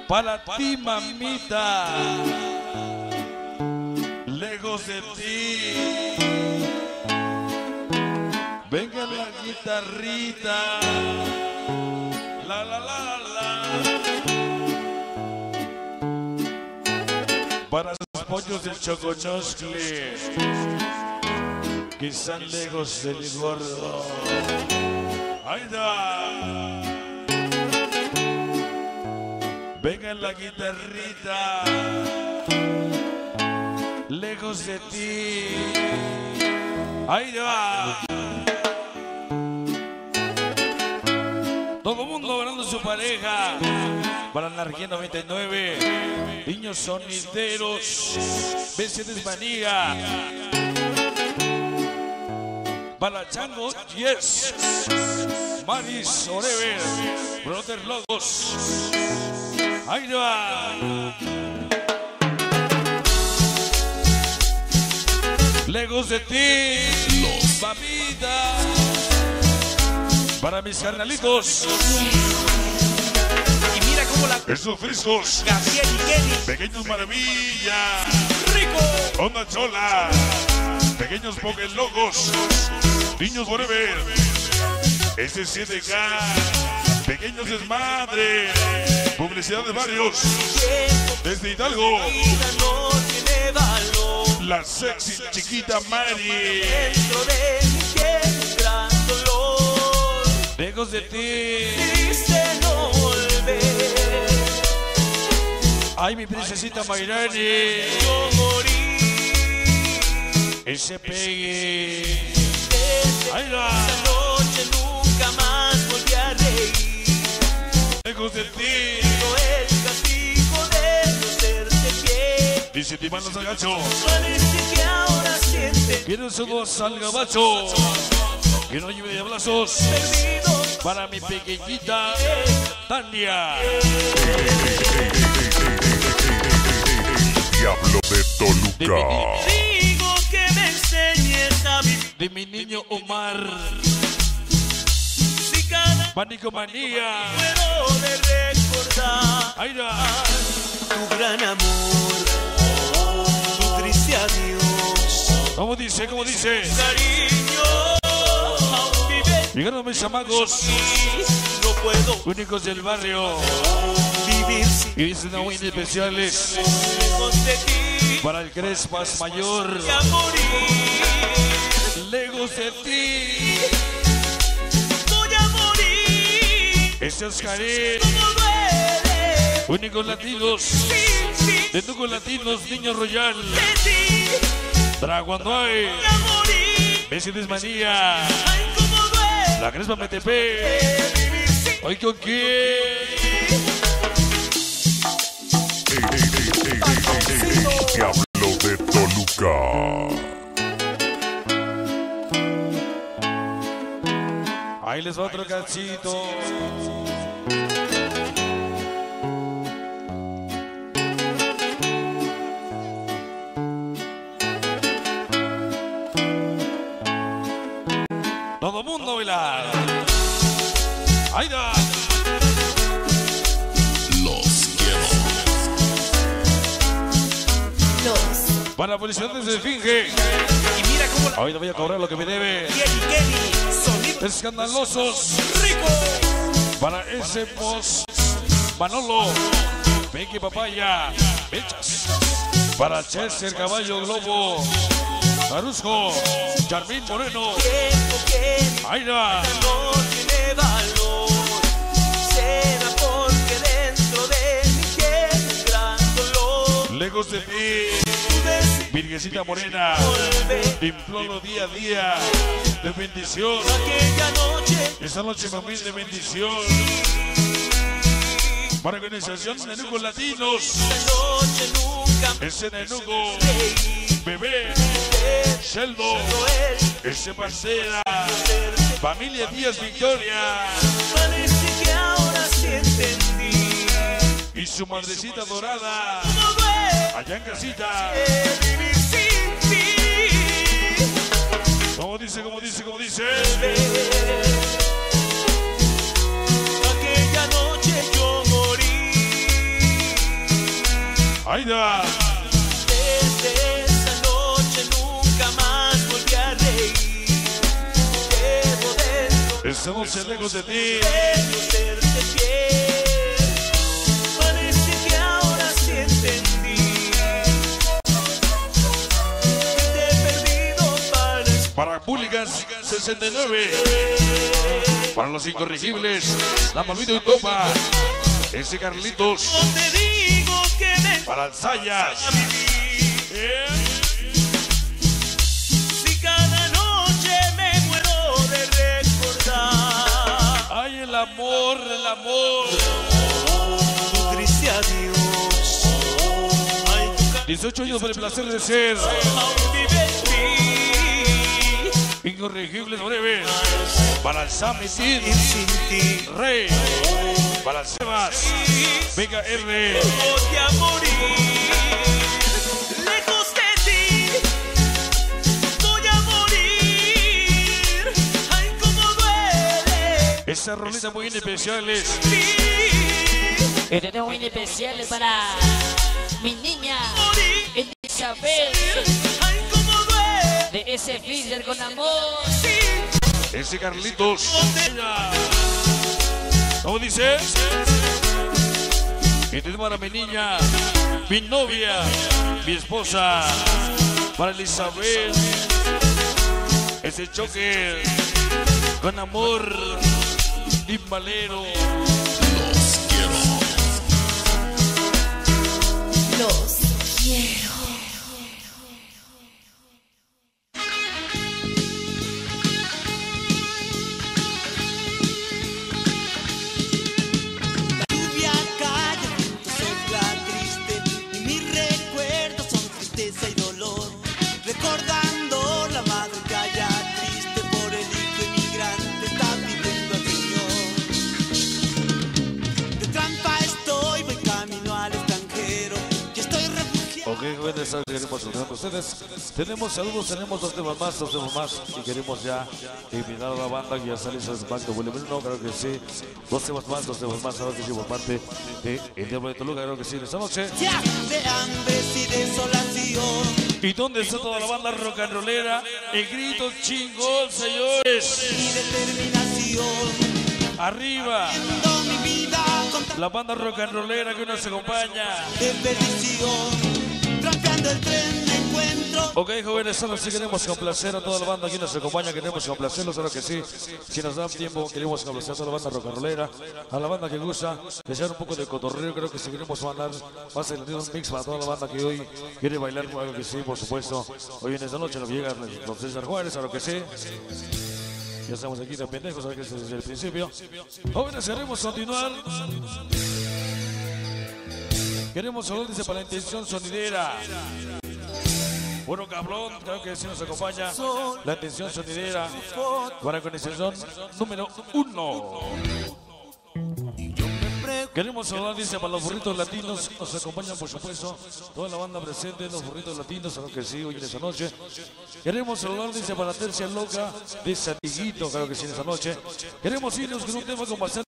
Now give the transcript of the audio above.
Para ti, mamita, lejos de ti. Venga la guitarrita, la la la la. Para los pollos del Choconoscle, que están lejos del gordo. ¡Ahí va! Venga la guitarrita, lejos de ti. ¡Ahí va! Todo mundo hablando de su pareja. Para Anarquía 99, niños sonideros, Mercedes Manía. Para Chango, yes. Maris Orever, Brother Logos. Ahí va. Lejos de ti, los mamita. Para mis carnalitos. Y mira cómo la... Esos frescos. Gabriel y Kenny. Pequeños maravilla. Rico. Onda chola. Pequeños poques locos. Niños forever. Este 7K. Pequeños desmadre. Publicidad de varios. Desde Hidalgo. La sexy chiquita Mari. Dentro de mi piel, gran dolor. Lejos de ti. Triste no volver. Ay, mi princesita Mayrani. Yo morí. Ese pegue. Desde Ahí va. esa noche nunca más volví a reír. Lejos de ti. No el castigo de no serte fiel. Dice Timán los agachos. Parece que ahora siente Quiero su voz al gabacho. Que no lleve de abrazos. perdido. Para mi pequeñita Tania. Diablo de Toluca. Digo que me enseñes a vivir. De mi niño Omar. Si cada Pánico Manía. puedo de recordar Ahí va. tu gran amor, tu triste adiós, ¿Cómo dice? ¿Cómo dice? cariño, aún vives Llegaron mis chamacos y no puedo únicos del barrio. vivir sin Y dicen muy especiales lejos de ti. para el Crespas Mayor. Voy a morir, Lejos de ti. voy a morir. Este Oscarín. Como duele Únicos latinos. sin De Tuco Latinos, Niño Royal. de ti. Draguandoy. Voy a morir, Mercedes Manía. ay como duele La Crespa MTP. vivir sin ¿Hoy con quién? Diablo de Toluca. Ahí les va otro cachito. Todo mundo bailar. Ahí va. Para publicidades de Esfinge. y mira cómo la Hoy le voy a cobrar lo que me debe. Kenny, sonido Escandalosos. rico. Para ese post Manolo. Becky Papaya. Mechas. Para Chester Caballo Globo. Marusco. Charmín Moreno. Tiempo que Ahí va. no tiene valor. Será porque dentro de mi piel un gran dolor. Lejos de ti. Virgencita Morena. Imploro día a día de bendición. Aquella noche Esta noche me humilde de bendición. Para organización de Nenucos Latinos. esta noche nunca Ese Nenuco. creí. Bebé. Sheldon. Ese Parcera. Familia Díaz Victoria. Parece que ahora sí entendí. Y su madrecita dorada. No duele Allá en casita. vivir sin ti. Como dice, como dice, como dice. Aquella noche yo morí. Ahí va. Desde esa noche nunca más volví a reír. Llevo dentro Estamos lejos de ti. conocerte bien. Parece que ahora sí entendí que te he perdido Para Públicas 69. Para los incorregibles, la Palmito y Copa. Ese Carlitos. No te digo que me Para Alzayas. a vivir. Si cada noche me muero de recordar Ay, el amor, el amor. tu triste adiós. Ay, tu 18 años por el placer de ser. aún vive en mí. Incorregibles breves. Para el Sam Ir sin ti Rey. Para el Sebas. Vega R. voy a morir. Lejos de ti voy a morir. Ay, cómo duele. Esa rolita muy especiales. Y tenemos muy especiales para mi niña Elizabeth Ay, cómo duele. de ese Fisher con amor. Ese Carlitos. ¿Cómo dice? Y tenemos para mi niña, mi novia, mi esposa, para Elizabeth. Ese choque con amor, timbalero. Los quiero. Lluvia calla, viento sopla triste y mis recuerdos son tristeza y dolor. Recordando la madre que allá triste por el hijo inmigrante está pidiendo al Señor. De trampa estoy, voy camino al extranjero y estoy refugiado. Ok, jóvenes, queremos saludar a ustedes. Tenemos saludos, tenemos dos temas más. Y queremos ya invitar a la banda que ya sale ese Pacto Volumen 1, claro que sí. Dos temas más, claro que sí, por parte de El Diablo de Toluca, claro que sí, esta noche. Ya de hambre y desolación ¿Y dónde está toda la banda rock and rollera? El grito chingón, señores. y determinación. Arriba, Viendo mi vida con la banda rock and rollera que nos acompaña. de perdición. Trampeando el tren me encuentro. Ok, jóvenes, solo si queremos complacer a toda la banda que nos acompaña, queremos complacerlos, claro que sí. Si nos dan tiempo, queremos complacer a toda la banda rock and rollera, a la banda que gusta, desear un poco de cotorreo, creo que si queremos mandar, va a ser un mix para toda la banda que hoy quiere bailar, claro que sí, por supuesto. Hoy en esta noche nos llega los César Juárez, claro que sí. Ya estamos aquí de pendejos, claro que sí, desde el principio. Jóvenes, queremos continuar. Queremos hablar desde para la intención sonidera. Bueno, cabrón, creo que sí nos acompaña la intención sonidera para la conexiones número 1. Queremos saludar, dice, para los burritos latinos, nos acompañan, por supuesto, toda la banda presente, los burritos latinos, claro que sí, hoy en esta noche. Queremos saludar, dice, para la tercia loca de Santiguito, claro que sí, en esta noche. Queremos irnos con un tema con bastante